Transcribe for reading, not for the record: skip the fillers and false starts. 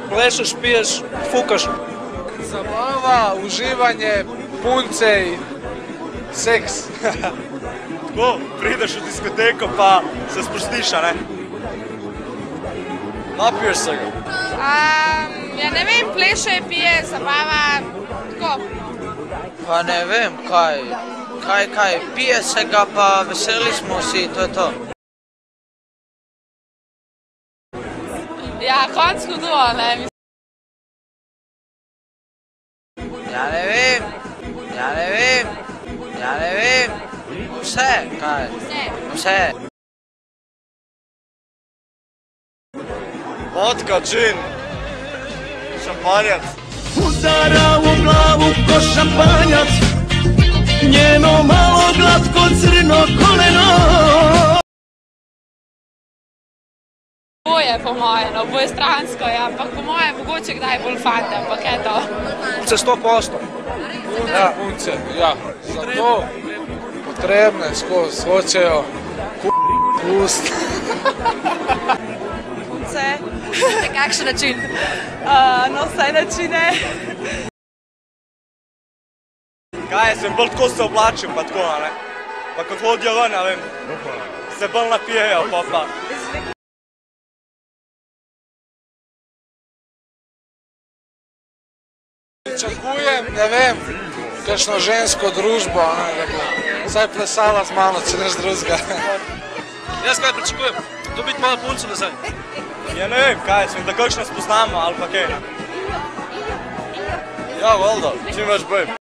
plešeš, piješ, fukaš. Zabava, uživanje, punce i seks. Tako, prideš v diskoteko pa se sprostiš, a ne? Napiješ se ga. Ja ne vem, pleše, pije, zabava, tako. Pa ne vem, kaj, pije se ga pa veseli smo vsi, to je to. Ja, konc hudo, ne. Ja ne vem, vse, kaj? Vse. Vodka, džin, šampanjac. Udara u glavu ko šampanjac, njeno malo glatko crno koleno. Oboje po moje, no, oboje stransko, ja, ampak po moje mogoče kdaj bolj fante, ampak je to. Punce 100%. Punce, ja. Zato potrebne skozi hočejo pust. Punce, na kakšen način? Na vse načine. Kaj, sem bolj tako se oblačim, pa tako, a ne? Pa ko hodijo ven, a vem, se bolj napijejo, pa. Pričakujem, ne vem, kakšno žensko družbo, da bi vsaj plesala z mano, če neš drugega. Jaz kaj pričakujem? Dobiti malo puncu nazaj. Ja ne vem, kaj, sem da kakšno spoznamo, ali pa kaj. Ja, valjda, čim več bojim.